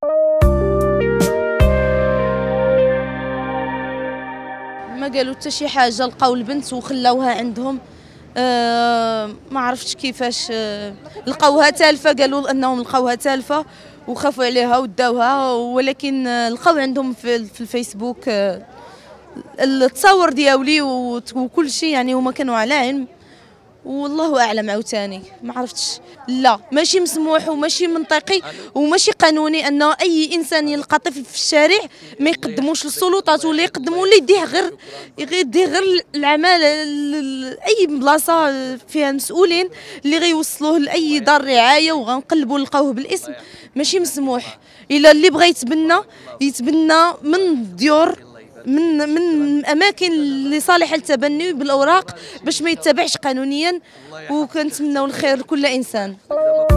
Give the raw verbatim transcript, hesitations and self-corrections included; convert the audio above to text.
ما قالوا حتى شي حاجه، لقاو البنت وخلاوها عندهم. آه ما عرفتش كيفاش آه لقاوها تالفه، قالوا انهم لقاوها تالفه وخافوا عليها وداوها، ولكن آه لقاو عندهم في, في الفيسبوك آه التصاور ديالي وكل شيء، يعني هما كانوا على علم، والله اعلم. عاوتاني ما عرفتش، لا ماشي مسموح وماشي منطقي وماشي قانوني ان اي انسان يلقى طفل في الشارع ما يقدموش للسلطات، ولا يقدموا له يديه غير يديه غير العمل اي بلاصه فيها مسؤولين اللي غيوصلوه لاي دار رعايه وغنقلبوا نلقاوه بالاسم. ماشي مسموح. الا اللي بغى يتبنى يتبنى من الديور، من من اماكن اللي صالحه للتبني بالاوراق باش ما يتبعش قانونيا، وكنتمناو الخير لكل انسان.